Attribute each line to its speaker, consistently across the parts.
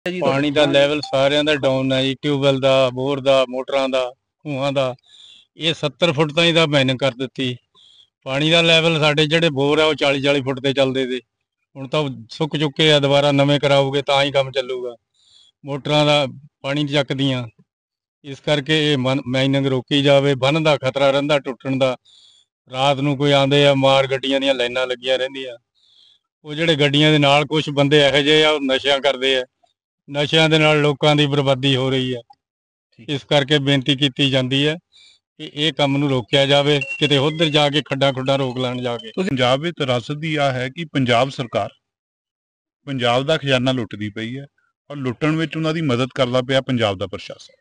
Speaker 1: ਜੀ
Speaker 2: ਪਾਣੀ ਦਾ ਲੈਵਲ ਸਾਰਿਆਂ ਦਾ ਡਾਊਨ ਹੈ ਜੀ। ਟਿਊਬਵੈਲ ਦਾ, ਬੋਰ ਦਾ, ਮੋਟਰਾਂ ਦਾ, ਖੂਹਾਂ ਦਾ। ਇਹ 70 ਫੁੱਟ ਤਾਈਂ ਤਾਂ ਬੈਨ ਕਰ ਦਿੱਤੀ। ਪਾਣੀ ਦਾ ਲੈਵਲ ਸਾਡੇ ਜਿਹੜੇ ਬੋਰ ਆ ਉਹ 40-40 ਫੁੱਟ ਤੇ ਚੱਲਦੇ ਤੇ, ਹੁਣ ਤਾਂ ਸੁੱਕ ਚੁੱਕੇ ਆ। ਦੁਬਾਰਾ ਨਵੇਂ ਕਰਾਓਗੇ ਤਾਂ ਹੀ ਕੰਮ ਚੱਲੂਗਾ। ਮੋਟਰਾਂ ਦਾ ਪਾਣੀ ਚੱਕਦੀਆਂ, ਇਸ ਕਰਕੇ ਇਹ ਮਾਈਨਿੰਗ ਰੋਕੀ ਜਾਵੇ। ਬੰਨ ਦਾ ਖਤਰਾ ਰਹਿੰਦਾ ਟੁੱਟਣ ਦਾ। ਰਾਤ ਨੂੰ ਕੋਈ ਆਉਂਦੇ ਆ ਮਾਰ, ਗੱਡੀਆਂ ਦੀਆਂ ਲਾਈਨਾਂ ਲੱਗੀਆਂ ਰਹਿੰਦੀਆਂ। ਉਹ ਜਿਹੜੇ ਗੱਡੀਆਂ ਦੇ ਨਾਲ ਕੁਝ ਬੰਦੇ ਇਹੋ ਜਿਹੇ ਆ, ਉਹ ਨਸ਼ਿਆਂ ਕਰਦੇ ਆ। ਨਸ਼ਿਆਂ ਦੇ ਨਾਲ ਲੋਕਾਂ ਦੀ ਬਰਬਾਦੀ ਹੋ ਰਹੀ ਹੈ। ਇਸ ਕਰਕੇ ਬੇਨਤੀ ਕੀਤੀ ਜਾਂਦੀ ਹੈ ਕਿ ਇਹ ਕੰਮ ਨੂੰ ਰੋਕਿਆ ਜਾਵੇ। ਕਿਤੇ ਉੱਧਰ ਜਾ ਕੇ ਖੱਡਾਂ ਖੁੱਡਾਂ ਰੋਕ ਲੈਣ ਜਾ ਕੇ।
Speaker 3: ਪੰਜਾਬ ਵਿੱਚ ਤਰਾਸਤ ਦੀ ਆ ਹੈ ਕਿ ਪੰਜਾਬ ਸਰਕਾਰ ਪੰਜਾਬ ਦਾ ਖਜ਼ਾਨਾ ਲੁੱਟਦੀ ਪਈ ਹੈ ਔਰ ਲੁੱਟਣ ਵਿੱਚ ਉਹਨਾਂ ਦੀ ਮਦਦ ਕਰਦਾ ਪਿਆ ਪੰਜਾਬ ਦਾ ਪ੍ਰਸ਼ਾਸਨ।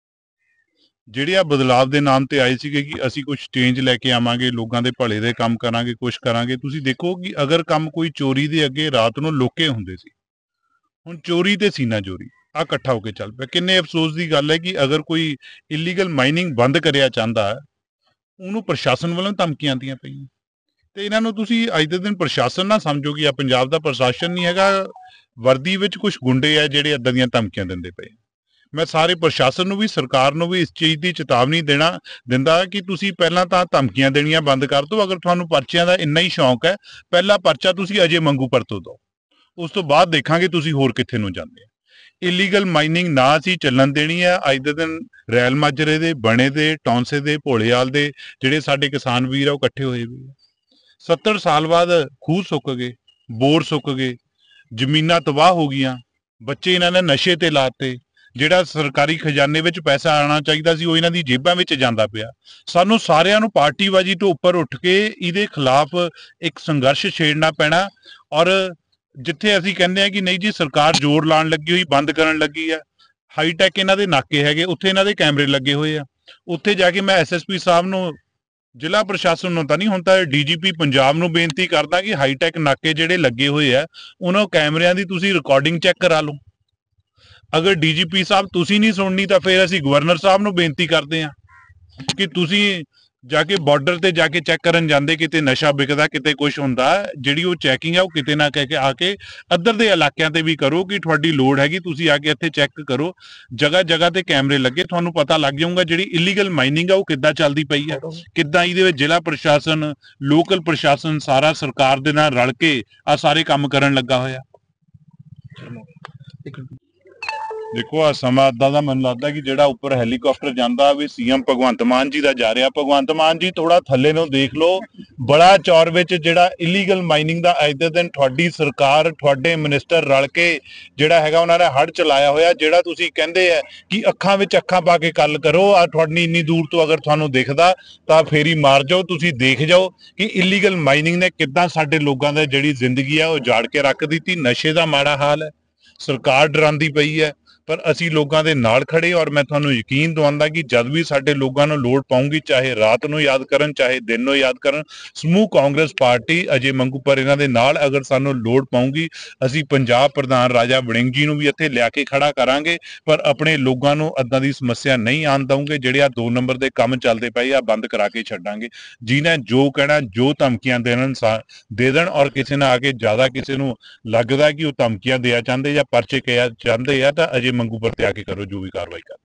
Speaker 3: ਜਿਹੜੇ ਆ ਬਦਲਾਅ ਦੇ ਨਾਮ ਤੇ ਆਏ ਸੀਗੇ ਕਿ ਅਸੀਂ ਕੁਝ ਚੇਂਜ ਲੈ ਕੇ ਆਵਾਂਗੇ, ਲੋਕਾਂ ਦੇ ਭਲੇ ਦੇ ਕੰਮ ਕਰਾਂਗੇ, ਕੁਝ ਕਰਾਂਗੇ। ਤੁਸੀਂ ਦੇਖੋ ਕਿ ਅਗਰ ਕੰਮ ਕੋਈ ਚੋਰੀ ਦੇ ਅੱਗੇ ਰਾਤ ਨੂੰ ਲੁਕੇ ਹੁੰਦੇ ਸੀ, ਹੁਣ ਚੋਰੀ ਤੇ ਸੀਨਾ ਚੋਰੀ ਆ ਇਕੱਠਾ ਹੋ ਕੇ ਚੱਲ ਪਿਆ। ਕਿੰਨੇ ਅਫਸੋਸ ਦੀ ਗੱਲ ਹੈ ਕਿ ਅਗਰ ਕੋਈ ਇਲੀਗਲ ਮਾਈਨਿੰਗ ਬੰਦ ਕਰਿਆ ਚਾਹੁੰਦਾ ਹੈ, ਉਹਨੂੰ ਪ੍ਰਸ਼ਾਸਨ ਵੱਲੋਂ ਧਮਕੀਆਂ ਆਉਂਦੀਆਂ ਪਈਆਂ। ਤੇ ਇਹਨਾਂ ਨੂੰ ਤੁਸੀਂ ਅੱਜ ਦੇ ਦਿਨ ਪ੍ਰਸ਼ਾਸਨ ਨਾ ਸਮਝੋ ਕਿ ਆ ਪੰਜਾਬ ਦਾ ਪ੍ਰਸ਼ਾਸਨ ਨਹੀਂ ਹੈਗਾ। ਵਰਦੀ ਵਿੱਚ ਕੁਝ ਗੁੰਡੇ ਆ ਜਿਹੜੇ ਏਦਾਂ ਦੀਆਂ ਧਮਕੀਆਂ ਦਿੰਦੇ ਪਏ। ਮੈਂ ਸਾਰੇ ਪ੍ਰਸ਼ਾਸਨ ਨੂੰ ਵੀ, ਸਰਕਾਰ ਨੂੰ ਵੀ ਇਸ ਚੀਜ਼ ਦੀ ਚੇਤਾਵਨੀ ਦਿੰਦਾ ਕਿ ਤੁਸੀਂ ਪਹਿਲਾਂ ਤਾਂ ਧਮਕੀਆਂ ਦੇਣੀਆਂ ਬੰਦ ਕਰ ਦਿਓ। ਅਗਰ ਤੁਹਾਨੂੰ ਪਰਚਿਆਂ ਦਾ ਇੰਨਾ ਹੀ ਸ਼ੌਂਕ ਹੈ, ਪਹਿਲਾ ਪਰਚਾ ਤੁਸੀਂ ਅਜੇ ਮੰਗੂ ਪਰਤੋਂ ਦਿਓ, ਉਸ ਤੋਂ ਬਾਅਦ ਦੇਖਾਂਗੇ ਤੁਸੀਂ ਹੋਰ ਕਿੱਥੇ ਨੂੰ ਜਾਂਦੇ ਆ। ਇਲੀਗਲ ਮਾਈਨਿੰਗ ਨਾ ਅਸੀਂ ਚੱਲਣ ਦੇਣੀ ਹੈ। ਅੱਜ ਦੇ ਦਿਨ ਰੈਲ ਮਾਜਰੇ ਦੇ, ਬਣੇ ਦੇ, ਟੌਂਸੇ ਦੇ, ਭੋਲੇਆਲ ਦੇ ਜਿਹੜੇ ਸਾਡੇ ਕਿਸਾਨ ਵੀਰ ਆ ਉਹ ਇਕੱਠੇ ਹੋਏ ਵੀ 70 ਸਾਲ ਬਾਅਦ ਖੂਹ ਸੁੱਕ ਗਏ, ਬੋਰ ਸੁੱਕ ਗਏ, ਜ਼ਮੀਨਾਂ ਤਬਾਹ ਹੋ ਗਈਆਂ। ਬੱਚੇ ਇਹਨਾਂ ਨੇ ਨਸ਼ੇ ਤੇ ਲਾਤੇ। ਜਿਹੜਾ ਸਰਕਾਰੀ ਖਜ਼ਾਨੇ ਵਿੱਚ ਪੈਸਾ ਆਉਣਾ ਚਾਹੀਦਾ ਸੀ ਉਹ ਇਹਨਾਂ ਦੀ ਜੇਬਾਂ ਵਿੱਚ ਜਾਂਦਾ ਪਿਆ। ਸਾਨੂੰ ਸਾਰਿਆਂ ਨੂੰ ਪਾਰਟੀਬਾਜ਼ੀ ਤੋਂ ਉੱਪਰ ਉੱਠ ਕੇ ਇਹਦੇ ਖਿਲਾਫ ਇੱਕ ਸੰਘਰਸ਼ ਛੇੜਨਾ ਪੈਣਾ। ਔਰ ਜਿੱਥੇ ਅਸੀਂ ਕਹਿੰਦੇ ਆ ਕਿ ਨਹੀਂ ਜੀ ਸਰਕਾਰ ਜ਼ੋਰ ਲਾਉਣ ਲੱਗੀ ਹੋਈ, ਬੰਦ ਕਰਨ ਲੱਗੀ ਆ, ਹਾਈਟੈਕ ਇਹਨਾਂ ਦੇ ਨਾਕੇ ਹੈਗੇ, ਉੱਥੇ ਇਹਨਾਂ ਦੇ ਕੈਮਰੇ ਲੱਗੇ ਹੋਏ ਆ। ਉੱਥੇ ਜਾ ਕੇ ਮੈਂ ਐਸਐਸਪੀ ਸਾਹਿਬ ਨੂੰ, ਜ਼ਿਲ੍ਹਾ ਪ੍ਰਸ਼ਾਸਨ ਨੂੰ ਤਾਂ ਨਹੀਂ, ਹੁਣ ਤਾਂ ਡੀਜੀਪੀ ਪੰਜਾਬ ਨੂੰ ਬੇਨਤੀ ਕਰਦਾ ਕਿ ਹਾਈਟੈਕ ਨਾਕੇ ਜਿਹੜੇ ਲੱਗੇ ਹੋਏ ਆ ਉਹਨਾਂ ਕੈਮਰਿਆਂ ਦੀ ਤੁਸੀਂ ਰਿਕਾਰਡਿੰਗ ਚੈੱਕ ਕਰਾ ਲਓ। ਅਗਰ ਡੀਜੀਪੀ ਸਾਹਿਬ ਤੁਸੀਂ ਨਹੀਂ ਸੁਣਨੀ ਤਾਂ ਫਿਰ ਅਸੀਂ ਗਵਰਨਰ ਸਾਹਿਬ ਨੂੰ ਬੇਨਤੀ ਕਰਦੇ ਹਾਂ ਕਿ ਤੁਸੀਂ ਜਾ ਕੇ ਬਾਰਡਰ ਤੇ ਜਾ ਕੇ ਚੈੱਕ ਕਰਨ ਜਾਂਦੇ, ਕਿਤੇ ਨਸ਼ਾ ਵਿਕਦਾ, ਕਿਤੇ ਕੁਝ ਹੁੰਦਾ, ਜਿਹੜੀ ਉਹ ਚੈਕਿੰਗ ਆ ਉਹ ਕਿਤੇ ਨਾ ਕਹਿ ਕੇ ਆ ਕੇ ਅੱਧਰ ਦੇ ਇਲਾਕਿਆਂ ਤੇ ਵੀ ਕਰੋ ਕਿ ਤੁਹਾਡੀ ਲੋੜ ਹੈਗੀ, ਤੁਸੀਂ ਆ ਕੇ ਇੱਥੇ ਚੈੱਕ ਕਰੋ। ਜਗ੍ਹਾ ਜਗ੍ਹਾ ਤੇ ਕੈਮਰੇ ਲੱਗੇ, ਤੁਹਾਨੂੰ ਪਤਾ ਲੱਗ ਜਾਊਗਾ ਜਿਹੜੀ ਇਲੀਗਲ ਮਾਈਨਿੰਗ ਆ ਉਹ ਕਿੱਦਾਂ ਚੱਲਦੀ ਪਈ ਹੈ, ਕਿੱਦਾਂ ਇਹਦੇ ਵਿੱਚ ਜ਼ਿਲ੍ਹਾ ਪ੍ਰਸ਼ਾਸਨ, ਲੋਕਲ ਪ੍ਰਸ਼ਾਸਨ ਸਾਰਾ ਸਰਕਾਰ ਦੇ ਨਾਲ ਰਲ ਕੇ ਆ ਸਾਰੇ ਕੰਮ ਕਰਨ ਲੱਗਾ ਹੋਇਆ। ਦੇਖੋ ਆ ਸਮਾਂ ਏਦਾਂ ਦਾ ਮੈਨੂੰ ਲੱਗਦਾ ਕਿ ਜਿਹੜਾ ਉੱਪਰ ਹੈਲੀਕਾਪਟਰ ਜਾਂਦਾ ਵੀ ਸੀਐਮ ਭਗਵੰਤ ਮਾਨ ਜੀ ਦਾ ਜਾ ਰਿਹਾ। ਭਗਵੰਤ ਮਾਨ ਜੀ ਥੋੜਾ ਥੱਲੇ ਨੂੰ ਦੇਖ ਲਓ। ਬੜਾ ਚੌਰ ਵਿੱਚ ਜਿਹੜਾ ਇਲੀਗਲ ਮਾਈਨਿੰਗ ਦਾ ਅੱਜ ਦੇ ਦਿਨ ਤੁਹਾਡੀ ਸਰਕਾਰ, ਤੁਹਾਡੇ ਮਿਨਿਸਟਰ ਰਲ ਕੇ ਜਿਹੜਾ ਹੈਗਾ ਉਹਨਾਂ ਨੇ ਹੜ ਚਲਾਇਆ ਹੋਇਆ। ਜਿਹੜਾ ਤੁਸੀਂ ਕਹਿੰਦੇ ਆ ਕਿ ਅੱਖਾਂ ਵਿੱਚ ਅੱਖਾਂ ਪਾ ਕੇ ਗੱਲ ਕਰੋ, ਆ ਤੁਹਾਡੀ ਇੰਨੀ ਦੂਰ ਤੋਂ ਅਗਰ ਤੁਹਾਨੂੰ ਦਿਖਦਾ ਤਾਂ ਫੇਰੀ ਮਾਰ ਜਾਓ। ਤੁਸੀਂ ਦੇਖ ਜਾਓ ਕਿ ਇਲੀਗਲ ਮਾਈਨਿੰਗ ਨੇ ਕਿੱਦਾਂ ਸਾਡੇ ਲੋਕਾਂ ਦੀ ਜਿਹੜੀ ਜ਼ਿੰਦਗੀ ਆ ਉਹ ਉਜਾੜ ਕੇ ਰੱਖ ਦਿੱਤੀ। ਨਸ਼ੇ ਦਾ ਮਾੜਾ ਹਾਲ ਹੈ, ਸਰਕਾਰ ਡਰਾਉਂਦੀ ਪਈ ਹੈ, ਪਰ ਅਸੀਂ ਲੋਕਾਂ ਦੇ ਨਾਲ ਖੜੇ। ਔਰ ਮੈਂ ਤੁਹਾਨੂੰ ਯਕੀਨ ਦਿਵਾਉਂਦਾ ਕਿ ਜਦ ਵੀ ਸਾਡੇ ਲੋਕਾਂ ਨੂੰ ਲੋੜ ਪਾਉਂਗੀ, ਚਾਹੇ ਰਾਤ ਨੂੰ ਯਾਦ ਕਰਨ, ਚਾਹੇ ਦਿਨ ਨੂੰ ਯਾਦ ਕਰਨ, ਸਮੂਹ ਕਾਂਗਰਸ ਪਾਰਟੀ ਅਜੇ ਮੰਗੂ ਪਰ ਇਹਨਾਂ ਦੇ ਨਾਲ ਅਗਰ ਸਾਨੂੰ ਲੋੜ ਪਾਉਂਗੀ, ਅਸੀਂ ਪੰਜਾਬ ਪ੍ਰਧਾਨ ਰਾਜਾ ਵੜਿੰਗ ਜੀ ਨੂੰ ਵੀ ਇੱਥੇ ਲਿਆ ਕੇ ਖੜਾ ਕਰਾਂਗੇ। ਪਰ ਆਪਣੇ ਲੋਕਾਂ ਨੂੰ ਏਦਾਂ ਦੀ ਸਮੱਸਿਆ ਨਹੀਂ ਆਉਣ ਦਊਂਗੇ। ਜਿਹੜੇ ਆ 2 ਨੰਬਰ ਦੇ ਕੰਮ ਚੱਲਦੇ ਪਏ ਆ ਬੰਦ ਕਰਾ ਕੇ ਛੱਡਾਂਗੇ। ਜਿਹਨੇ ਜੋ ਕਹਿਣਾ, ਜੋ ਧਮਕੀਆਂ ਦੇ ਦੇਣ। ਔਰ ਕਿਸੇ ਨਾਲ ਆ ਕੇ ਜ਼ਿਆਦਾ ਕਿਸੇ ਨੂੰ ਲੱਗਦਾ ਕਿ ਉਹ ਧਮਕੀਆਂ ਦੇਣਾ ਚਾਹੁੰਦੇ ਜਾਂ ਪਰਚੇ ਕਹਿਆ ਚਾਹੁੰਦੇ ਆ ਤਾਂ ਅਜੇ ਮੰਗੂ ਪਰ ਤੇ ਆ ਕੇ ਕਰੋ ਜੋ ਵੀ ਕਾਰਵਾਈ ਕਰ।